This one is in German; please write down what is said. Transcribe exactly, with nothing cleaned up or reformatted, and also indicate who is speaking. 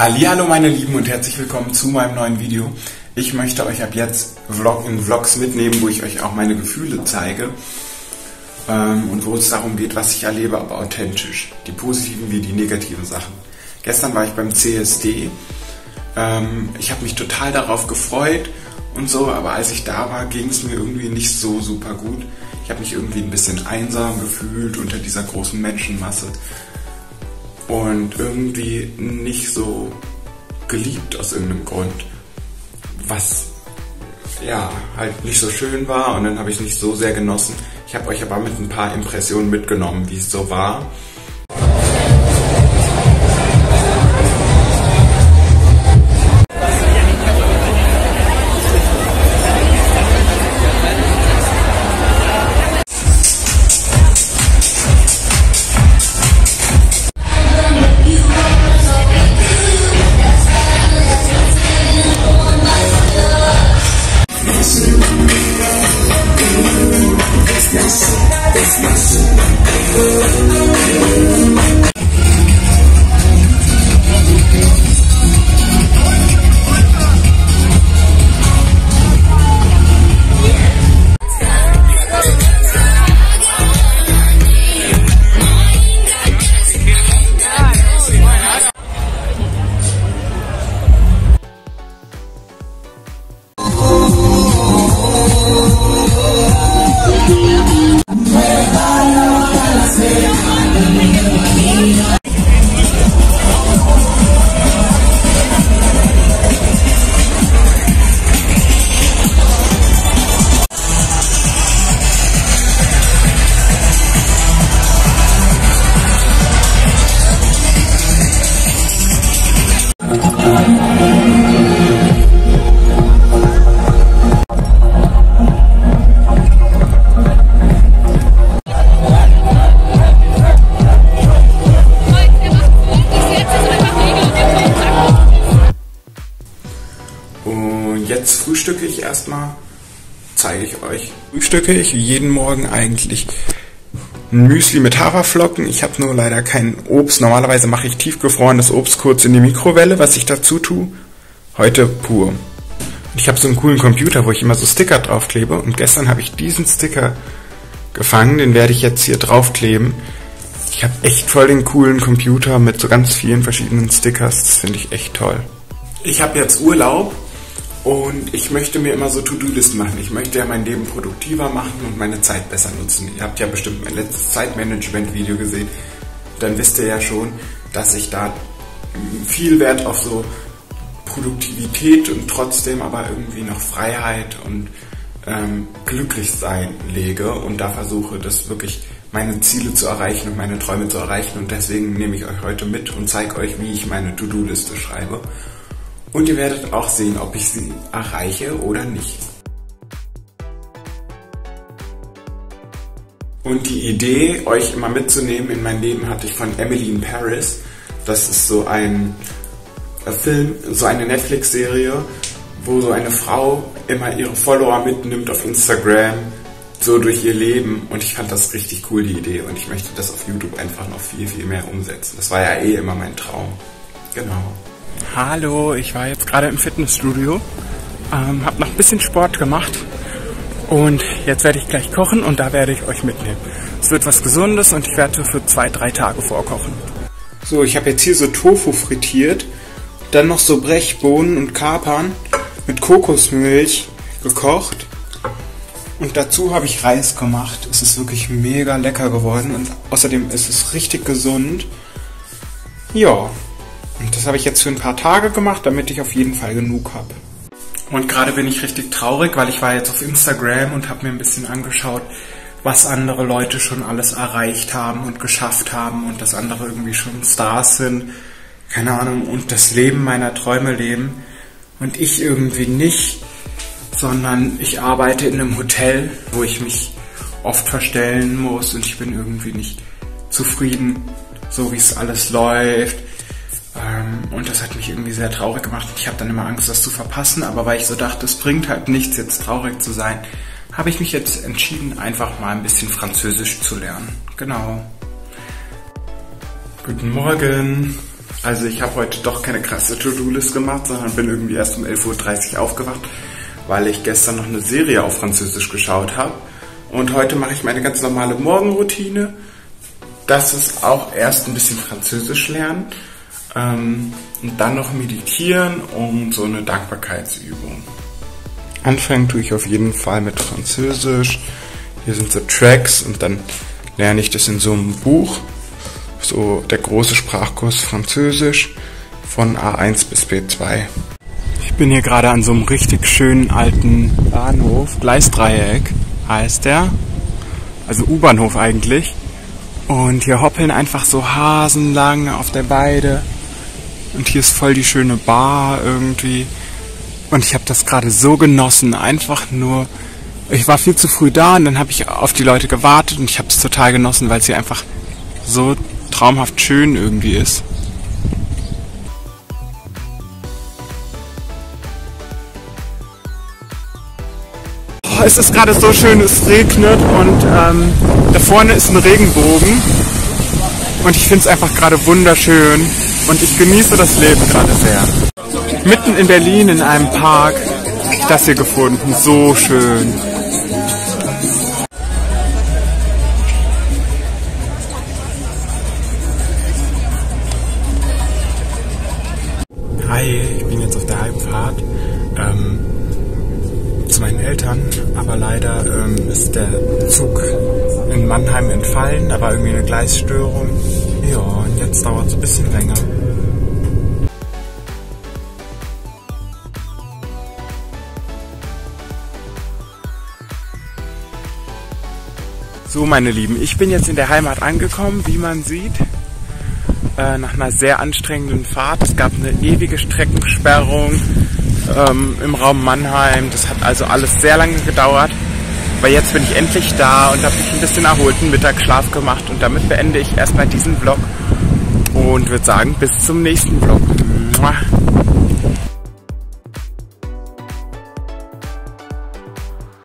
Speaker 1: Hallihallo meine Lieben und herzlich willkommen zu meinem neuen Video. Ich möchte euch ab jetzt Vlog in Vlogs mitnehmen, wo ich euch auch meine Gefühle zeige ähm, und wo es darum geht, was ich erlebe, aber authentisch. Die positiven wie die negativen Sachen. Gestern war ich beim C S D. Ähm, ich habe mich total darauf gefreut und so, aber als ich da war, ging es mir irgendwie nicht so super gut. Ich habe mich irgendwie ein bisschen einsam gefühlt unter dieser großen Menschenmasse. Und irgendwie nicht so geliebt aus irgendeinem Grund, was ja halt nicht so schön war, und dann habe ich es nicht so sehr genossen. Ich habe euch aber mit ein paar Impressionen mitgenommen, wie es so war. Und jetzt frühstücke ich erstmal, zeige ich euch. Frühstücke ich wie jeden Morgen eigentlich ein Müsli mit Haferflocken. Ich habe nur leider kein Obst. Normalerweise mache ich tiefgefrorenes Obst kurz in die Mikrowelle, was ich dazu tue. Heute pur. Und ich habe so einen coolen Computer, wo ich immer so Sticker draufklebe. Und gestern habe ich diesen Sticker gefangen, den werde ich jetzt hier draufkleben. Ich habe echt voll den coolen Computer mit so ganz vielen verschiedenen Stickers. Das finde ich echt toll. Ich habe jetzt Urlaub. Und ich möchte mir immer so To-Do-Listen machen. Ich möchte ja mein Leben produktiver machen und meine Zeit besser nutzen. Ihr habt ja bestimmt mein letztes Zeitmanagement-Video gesehen. Dann wisst ihr ja schon, dass ich da viel Wert auf so Produktivität und trotzdem aber irgendwie noch Freiheit und ähm, Glücklichsein lege. Und da versuche, das wirklich meine Ziele zu erreichen und meine Träume zu erreichen. Und deswegen nehme ich euch heute mit und zeige euch, wie ich meine To-Do-Liste schreibe. Und ihr werdet auch sehen, ob ich sie erreiche oder nicht. Und die Idee, euch immer mitzunehmen in mein Leben, hatte ich von Emily in Paris. Das ist so ein Film, so eine Netflix-Serie, wo so eine Frau immer ihre Follower mitnimmt auf Instagram, so durch ihr Leben. Und ich fand das richtig cool, die Idee. Und ich möchte das auf YouTube einfach noch viel, viel mehr umsetzen. Das war ja eh immer mein Traum. Genau. Hallo, ich war jetzt gerade im Fitnessstudio, ähm, habe noch ein bisschen Sport gemacht und jetzt werde ich gleich kochen und da werde ich euch mitnehmen. Es wird was Gesundes und ich werde für zwei, drei Tage vorkochen. So, ich habe jetzt hier so Tofu frittiert, dann noch so Brechbohnen und Kapern mit Kokosmilch gekocht und dazu habe ich Reis gemacht. Es ist wirklich mega lecker geworden und außerdem ist es richtig gesund. Ja. Und das habe ich jetzt für ein paar Tage gemacht, damit ich auf jeden Fall genug habe. Und gerade bin ich richtig traurig, weil ich war jetzt auf Instagram und habe mir ein bisschen angeschaut, was andere Leute schon alles erreicht haben und geschafft haben und dass andere irgendwie schon Stars sind, keine Ahnung, und das Leben meiner Träume leben. Und ich irgendwie nicht, sondern ich arbeite in einem Hotel, wo ich mich oft verstellen muss und ich bin irgendwie nicht zufrieden, so wie es alles läuft. Und das hat mich irgendwie sehr traurig gemacht. Ich habe dann immer Angst, das zu verpassen, aber weil ich so dachte, es bringt halt nichts, jetzt traurig zu sein, habe ich mich jetzt entschieden, einfach mal ein bisschen Französisch zu lernen. Genau. Guten Morgen. Also ich habe heute doch keine krasse To-Do-List gemacht, sondern bin irgendwie erst um elf Uhr dreißig aufgewacht, weil ich gestern noch eine Serie auf Französisch geschaut habe. Und heute mache ich meine ganz normale Morgenroutine. Das ist auch erst ein bisschen Französisch lernen ähm, und dann noch meditieren und so eine Dankbarkeitsübung. Anfangen tue ich auf jeden Fall mit Französisch. Hier sind so Tracks und dann lerne ich das in so einem Buch. So der große Sprachkurs Französisch von A eins bis B zwei. Ich bin hier gerade an so einem richtig schönen alten Bahnhof. Gleisdreieck heißt der. Also U-Bahnhof eigentlich. Und hier hoppeln einfach so Hasen lang auf der Weide. Und hier ist voll die schöne Bar irgendwie. Und ich habe das gerade so genossen. Einfach nur... Ich war viel zu früh da und dann habe ich auf die Leute gewartet. Und ich habe es total genossen, weil es hier einfach so traumhaft schön irgendwie ist. Oh, es ist gerade so schön, es regnet und ähm, da vorne ist ein Regenbogen und ich finde es einfach gerade wunderschön und ich genieße das Leben gerade sehr. Mitten in Berlin in einem Park habe ich das hier gefunden, so schön. Hi, ich bin jetzt auf der Heimfahrt ähm, zu meinen Eltern, aber leider ähm, ist der Zug in Mannheim entfallen, da war irgendwie eine Gleisstörung. Ja, und jetzt dauert es ein bisschen länger. So meine Lieben, ich bin jetzt in der Heimat angekommen, wie man sieht. Nach einer sehr anstrengenden Fahrt. Es gab eine ewige Streckensperrung ähm, im Raum Mannheim. Das hat also alles sehr lange gedauert. Aber jetzt bin ich endlich da und habe mich ein bisschen erholt, einen Mittagsschlaf gemacht. Und damit beende ich erstmal diesen Vlog und würde sagen, bis zum nächsten Vlog.